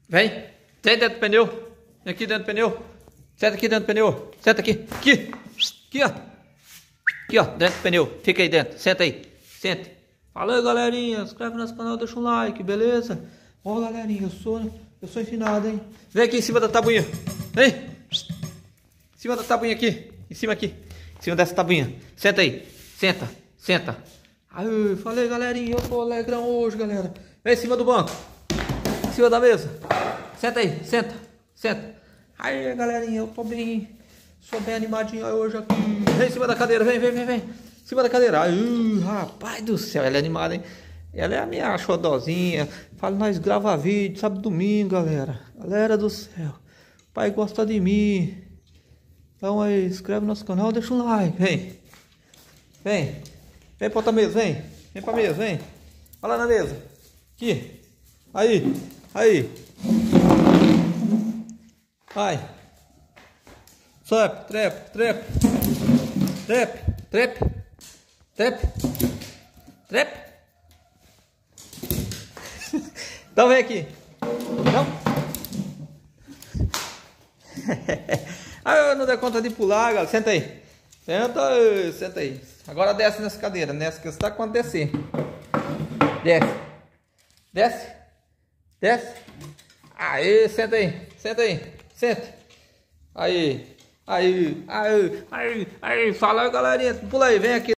Vem. Senta dentro do pneu. Vem aqui dentro do pneu. Senta aqui dentro do pneu. Senta aqui. Aqui. Aqui, ó. Aqui, ó. Dentro do pneu. Fica aí dentro. Senta aí. Senta. Fala aí, galerinha. Se inscreve no nosso canal, deixa um like, beleza? Ó, galerinha, eu sou ensinado, hein? Vem aqui em cima da tabuinha. Vem. Em cima da tabuinha aqui. Em cima aqui. Em cima dessa tabuinha. Senta aí. Senta. Senta. Aí, falei, galerinha. Eu tô alegrão hoje, galera. Vem em cima do banco. Em cima da mesa. Senta aí. Senta. Senta. Aí, galerinha, eu tô bem. Sou bem animadinho hoje aqui. Vem em cima da cadeira. Vem. Em cima da cadeira. Ai, rapaz do céu. Ela é animada, hein? Ela é a minha xodozinha. Fala, nós grava vídeo, sábado, domingo, galera. Galera do céu. O pai gosta de mim. Então aí, inscreve no nosso canal, deixa um like. Vem pra outra mesa, vem. Vem pra mesa, vem. Olha lá na mesa. Aqui. Aí. Vai. Sobe, trepe. Então vem aqui. Não. Eu não dei conta de pular, galera. Senta aí. Senta aí. Agora desce nessa cadeira. Nessa que você tá quando descer. Desce. Aí, senta aí. Senta. Aí. Fala aí, galerinha. Pula aí, vem aqui.